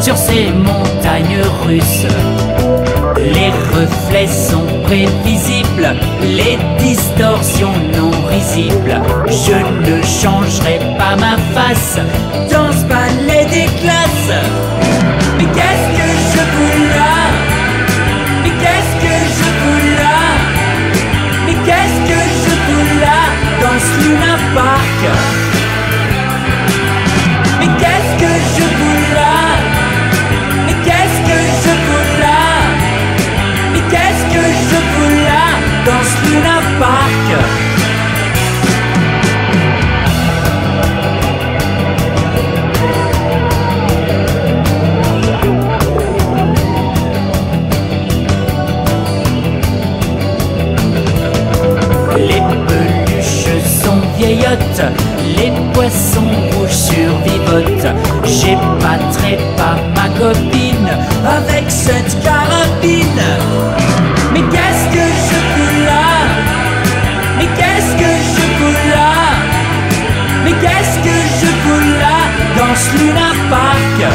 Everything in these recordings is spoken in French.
sur ces montagnes russes. Les reflets sont prévisibles, les distorsions non risibles. Je ne changerai pas ma face dans ce ballet des classes. Mais qu'est-ce que je fous là? Mais qu'est-ce que je fous là? Mais qu'est-ce que je fous là dans ce Luna Park? Mais qu'est-ce que je fous là? Mais qu'est-ce que je fous là? Mais qu'est-ce que je fous là dans ce Luna Park? Les peluches sont vieillottes, les poissons rouges survivotent. J'épaterai pas ma copine avec cette carabine. Mais qu'est-ce que je fous là? Mais qu'est-ce que je fous là? Mais qu'est-ce que je fous là dans ce Luna Park?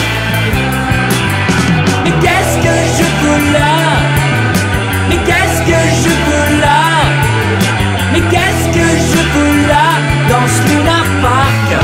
Mais qu'est-ce que je fous là? Mais qu'est-ce que je fous là? Mais qu'est-ce que je fous là dans ce Luna Park?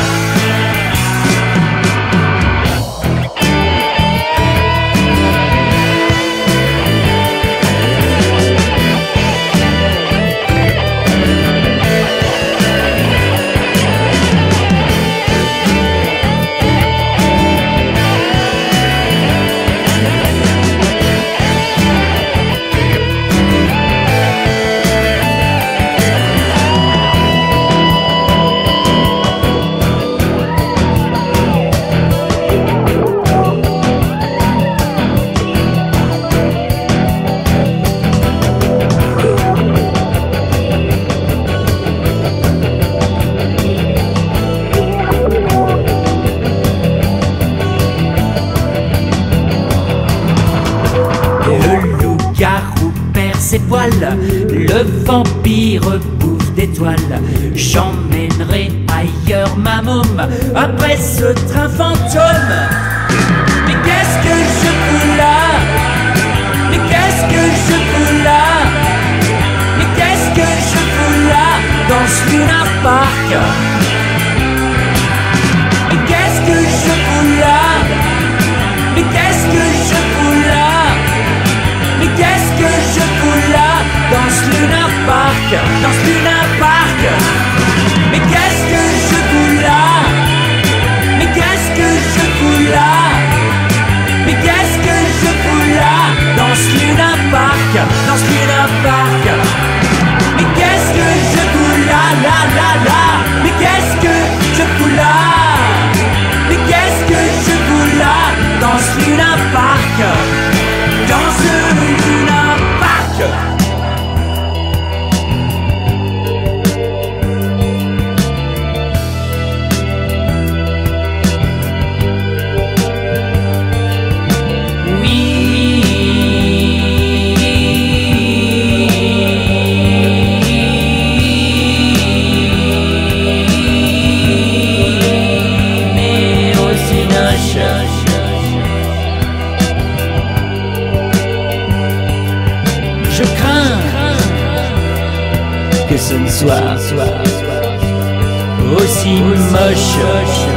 Le loup-garou perd ses poils, le vampire bouffe des toiles. J'emmènerai ailleurs ma môme après ce train fantôme. Mais qu'est-ce que je fous là? Mais qu'est-ce que je fous là? Mais qu'est-ce que je fous là dans ce Luna Park? Mais qu'est-ce que je fous là? Mais qu'est-ce que je fous là? Mais qu'est-ce que je fous là dans ce Luna Park? Dans ce Luna Park? Mais qu'est-ce que je fous là? Mais qu'est-ce que je fous là? Mais qu'est-ce que je fous là dans ce Luna Park? Dans ce Luna Park? Mais qu'est-ce que je fous là? Là, là, là? Mais qu'est-ce que je fous là? Mais qu'est-ce que je fous là dans ce Luna Park? Dans ce Luna Park? Je crains que ce ne soit aussi moche.